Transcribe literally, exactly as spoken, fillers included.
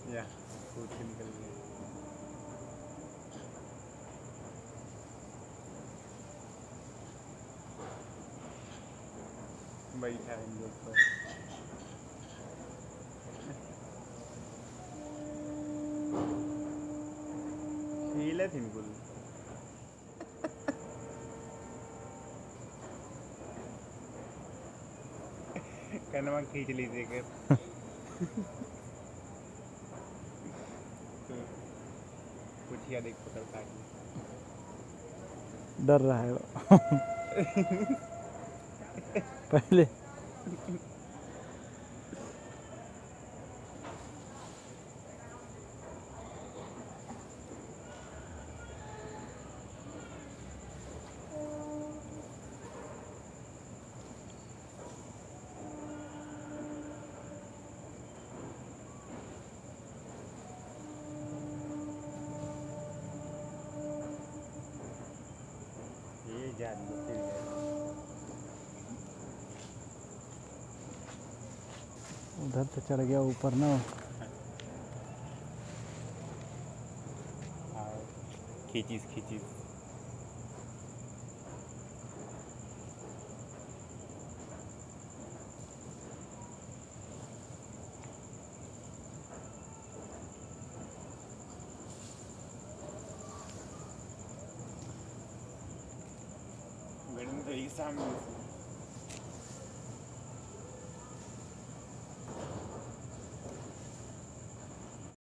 या कूद के निकल गए। बैठा है इन लोग पर। हीले थी बिल्कुल। कनवा खींच लीजिए कर। पुछिया देख पकड़ पाएगी। डर रहा है वो। पहले ये जान लो फिर गए। उधर से चढ़ गया ऊपर ना। हाँ खींचीस खींचीस। गणित तो एक सामने